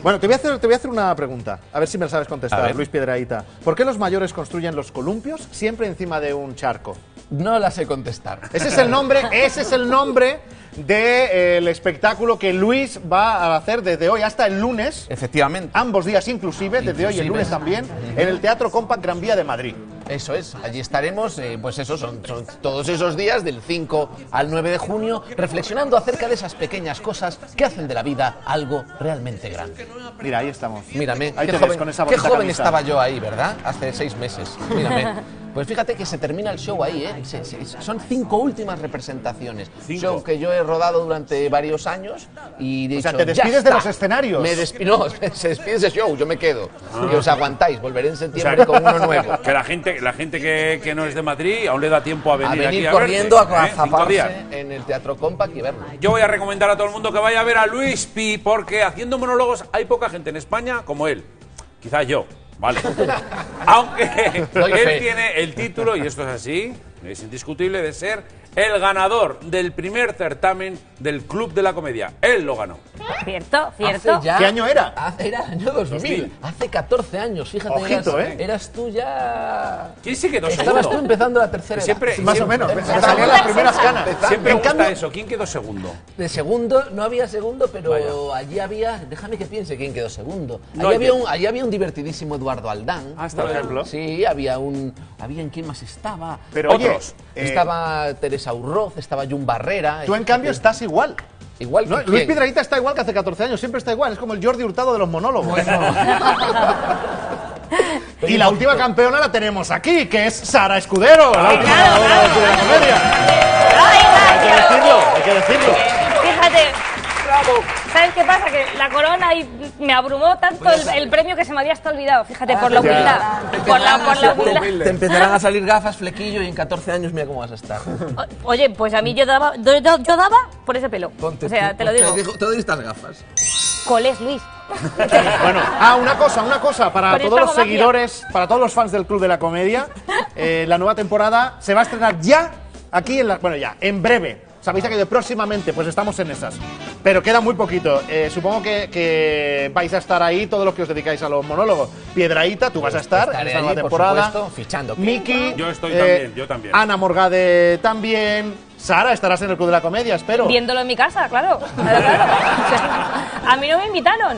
Bueno, te voy a hacer una pregunta, a ver si me la sabes contestar, Luis Piedrahita. ¿Por qué los mayores construyen los columpios siempre encima de un charco? No la sé contestar. Ese es el nombre del espectáculo que Luis va a hacer desde hoy hasta el lunes. Efectivamente. Ambos días inclusive, desde hoy y el lunes también, en el Teatro Compact Gran Vía de Madrid. Eso es, allí estaremos, pues eso, son todos esos días, del 5 al 9 de junio, reflexionando acerca de esas pequeñas cosas que hacen de la vida algo realmente grande. Mira, ahí estamos. Mírame, ahí qué joven estaba yo ahí, ¿verdad? Hace 6 meses, mírame. Pues fíjate que se termina el show ahí, ¿eh? Son 5 últimas representaciones. Show que yo he rodado durante varios años y de hecho, o sea, ¿te despides de los escenarios? No, se despide ese show, yo me quedo. Y os aguantáis, volveré en septiembre con uno nuevo. Que la gente que no es de Madrid aún le da tiempo a venir aquí corriendo a verte, a zafarse en el Teatro Compact y verlo. Yo voy a recomendar a todo el mundo que vaya a ver a Luis Pi, porque haciendo monólogos hay poca gente en España como él. Quizás yo. Vale. Aunque él tiene el título, y esto es así, es indiscutible, de ser el ganador del primer certamen del Club de la Comedia. Él lo ganó. Cierto. ¿Qué año era? Era el año 2000. Hace 14 años, fíjate. Ojito, eras tú ya... ¿Quién sí quedó segundo? Estabas tú empezando la tercera edad. Siempre, más o menos. Me salían las primeras canas. Siempre me gusta eso. ¿Quién quedó segundo? De segundo, no había segundo, pero allí había... Déjame que piense quién quedó segundo. No, allí había un divertidísimo Eduardo Aldán. Por ejemplo. Sí, había en quién más estaba. Pero otros. Estaba Teresa Urroz, estaba Jun Barrera. Tú, en cambio, estás igual. Igual ¿No? que Luis Piedrahita está igual que hace 14 años, siempre está igual, es como el Jordi Hurtado de los monólogos. Bueno. Y la última campeona la tenemos aquí, que es Sara Escudero, la última ganadora del Club de la Comedia. Hay que decirlo. Fíjate. ¿Sabes qué pasa? Que la corona y me abrumó tanto el premio que se me había hasta olvidado. Fíjate, por la humildad. Por la humildad. Te empezarán a salir gafas, flequillo, y en 14 años mira cómo vas a estar. Oye, pues a mí yo daba por ese pelo. Ponte o sea, te lo digo. Te doy estas gafas. Colés, Luis. Bueno, una cosa, para todos los seguidores, para todos los fans del Club de la Comedia, la nueva temporada se va a estrenar ya, aquí en breve. Sabéis que próximamente, pues estamos en esas. Pero queda muy poquito. Supongo que vais a estar ahí todos los que os dedicáis a los monólogos. Piedrahita, tú vas a estar en esta nueva temporada. Por supuesto, fichando. Miki, yo estoy también, yo también. Ana Morgade también. Sara, estarás en el Club de la Comedia, espero. Viéndolo en mi casa, claro. A mí no me invitaron.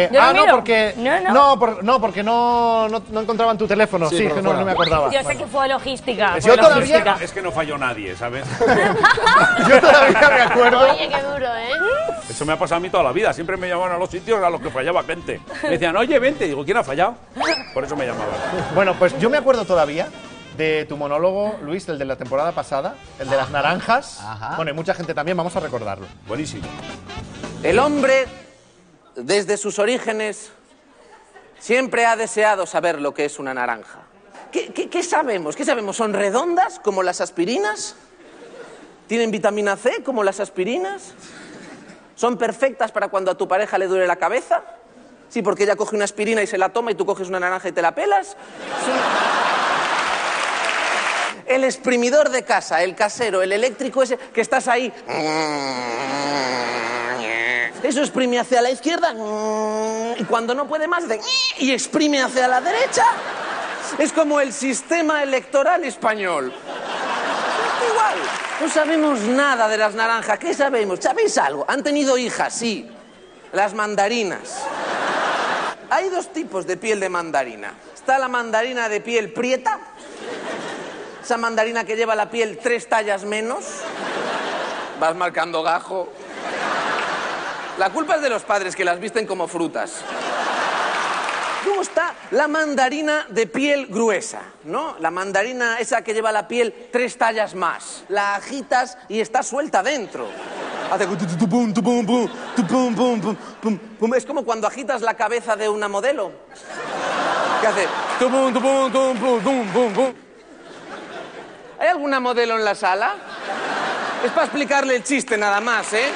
Porque no encontraban tu teléfono. Sí, que no me acordaba. Yo sé que fue logística. Es que no falló nadie, ¿sabes? Yo todavía me acuerdo. Oye, qué duro, ¿eh? Eso me ha pasado a mí toda la vida. Siempre me llamaban a los sitios a los que fallaba gente. Me decían, oye, vente. Digo, ¿quién ha fallado? Por eso me llamaban. Bueno, pues yo me acuerdo todavía de tu monólogo, Luis, el de la temporada pasada, el de las naranjas. Ajá. Bueno, y mucha gente también, vamos a recordarlo. Buenísimo. El hombre, desde sus orígenes, siempre ha deseado saber lo que es una naranja. ¿Qué sabemos? ¿Qué sabemos? ¿Son redondas, como las aspirinas? ¿Tienen vitamina C, como las aspirinas? ¿Son perfectas para cuando a tu pareja le duele la cabeza? Sí, porque ella coge una aspirina y se la toma y tú coges una naranja y te la pelas. El exprimidor de casa, el casero, el eléctrico ese, que estás ahí. Eso exprime hacia la izquierda y cuando no puede más, y exprime hacia la derecha. Es como el sistema electoral español. Igual. No sabemos nada de las naranjas. ¿Qué sabemos? ¿Sabéis algo? Han tenido hijas, sí. Las mandarinas. Hay 2 tipos de piel de mandarina. Está la mandarina de piel prieta. Esa mandarina que lleva la piel 3 tallas menos. Vas marcando gajo. La culpa es de los padres, que las visten como frutas. Luego está la mandarina de piel gruesa, ¿no? La mandarina esa que lleva la piel 3 tallas más. La agitas y está suelta dentro. Hace... Es como cuando agitas la cabeza de una modelo. ¿Qué hace? ¿Hay alguna modelo en la sala? Es para explicarle el chiste nada más, ¿eh?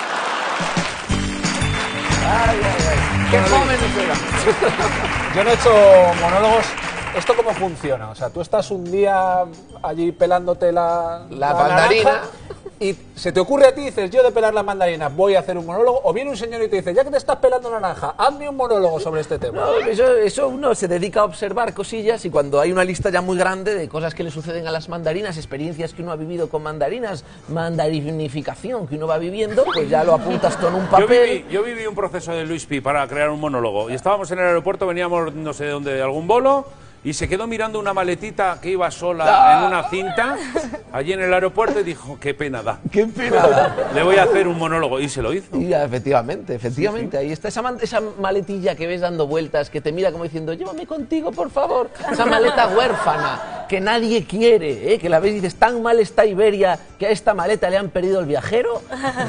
Ay. ¡Qué jóvenes eran! Yo no he hecho monólogos. ¿Esto cómo funciona? O sea, tú estás un día allí pelándote la mandarina. naranja, y se te ocurre a ti, dices, yo de pelar las mandarinas voy a hacer un monólogo, o viene un señor y te dice, ya que te estás pelando naranja, hazme un monólogo sobre este tema. No, eso uno se dedica a observar cosillas y cuando hay una lista ya muy grande de cosas que le suceden a las mandarinas, experiencias que uno ha vivido con mandarinas, mandarinificación que uno va viviendo, pues ya lo apuntas todo en un papel. Yo viví un proceso de Luis Pi para crear un monólogo y estábamos en el aeropuerto, veníamos no sé de dónde, de algún bolo, y se quedó mirando una maletita que iba sola en una cinta allí en el aeropuerto y dijo, qué pena da. ¡Qué pena! Le voy a hacer un monólogo. Y se lo hizo. Y efectivamente. Sí. Ahí está esa maletilla que ves dando vueltas, que te mira como diciendo, llévame contigo, por favor. Esa maleta huérfana, que nadie quiere, que la ves y dices, tan mal está Iberia que a esta maleta le han perdido el viajero.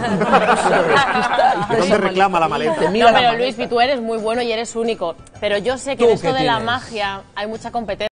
¿Dónde reclama la maleta? No, pero Luis, tú eres muy bueno y eres único. Pero yo sé que en esto de la magia hay mucha competencia.